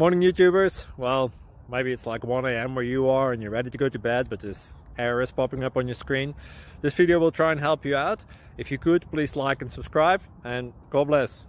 Morning YouTubers. Well, maybe it's like 1 a.m. where you are and you're ready to go to bed, but this error is popping up on your screen. This video will try and help you out. If you could, please like and subscribe, and God bless.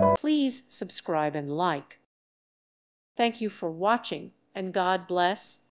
Please subscribe and like. Thank you for watching, and God bless.